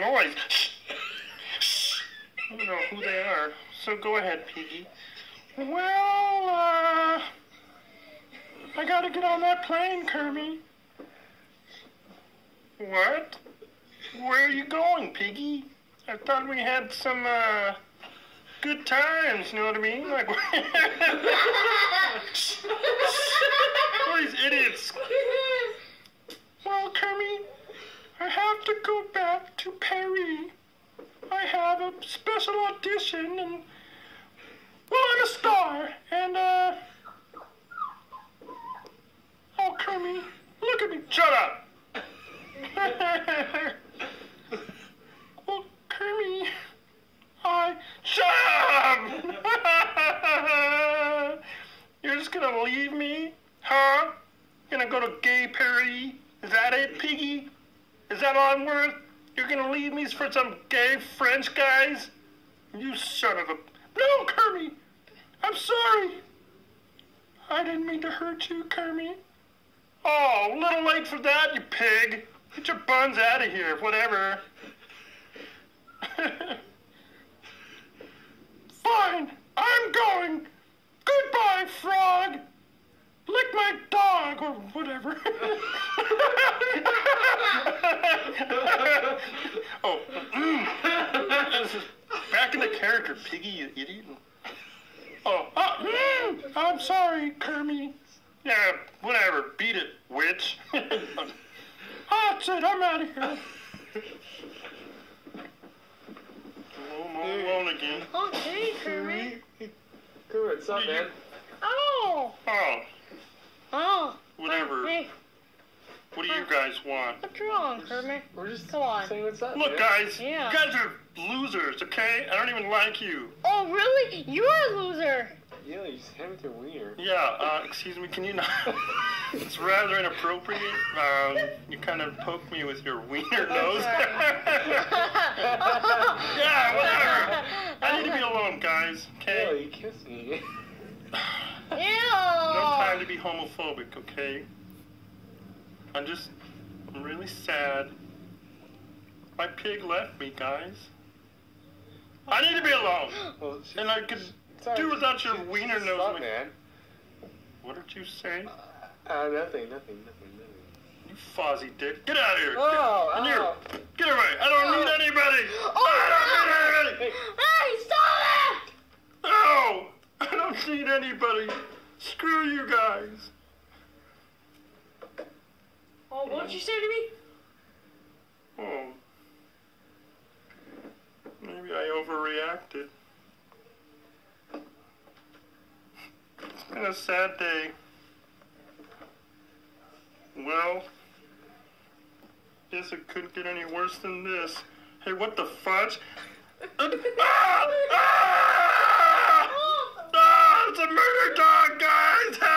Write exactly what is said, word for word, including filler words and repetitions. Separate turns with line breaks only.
noise. I don't know who they are, so go ahead, Piggy. Well, uh, I gotta get on that plane, Kermie. What? Where are you going, Piggy? I thought we had some, uh, good times, you know what I mean? Like, all these idiots. Well, Kermie, I have to go back to Paris. I have a special audition, and, well, I'm a star, and, uh, oh, Kermie, look at me. Shut up. Well, Kermie, I, shut up. You're just gonna leave me, huh? Gonna go to gay Paris? Is that it, Piggy? Is that all I'm worth? You're gonna leave me for some gay French guys? You son of a... No, Kermie! I'm sorry! I didn't mean to hurt you, Kermie. Oh, a little late for that, you pig! Get your buns out of here, whatever. Fine, I'm going! Goodbye, frog! Lick my dog, or whatever. Oh, mm. Back in the character, Piggy, you idiot. Oh, uh, mm. I'm sorry, Kermie. Yeah, whatever, beat it, witch. That's it, I'm out of here. I'm all alone again.
Okay, Kermie.
Kermie, what's up, man?
Oh!
Oh.
Oh.
Whatever.
Hey.
What do you guys want?
What's wrong, Kermie?
We're just
Come on.
saying what's up,
Look,
man.
guys,
Yeah.
you guys are losers, okay? I don't even like you.
Oh, really? You're a loser.
Yeah, you just hand with your wiener.
Yeah, uh, excuse me, can you not? It's rather inappropriate. Um, you kind of poked me with your wiener nose. Yeah, whatever. I need to be alone, guys,
Oh,
okay?
you kissed me.
Ew.
No time to be homophobic, okay? I'm just, I'm really sad. My pig left me, guys. I need to be alone.
Well, she's,
And I could
sorry,
do without your
she's-
wiener
she's
nose.
up, man.
What did you say?
Uh, nothing, nothing, nothing, nothing.
You fozzie dick. Get out of here.
Oh,
And
oh.
you, get away. I don't
Oh.
need anybody.
Oh,
I don't need anybody.
Hey,
Hey, stop it!
No, I don't need anybody. Screw you guys.
Oh, what did you say to me?
Oh. Maybe I overreacted. It's been a sad day. Well, guess it couldn't get any worse than this. Hey, what the fudge? ah! Ah! Ah! It's a murder dog, guys!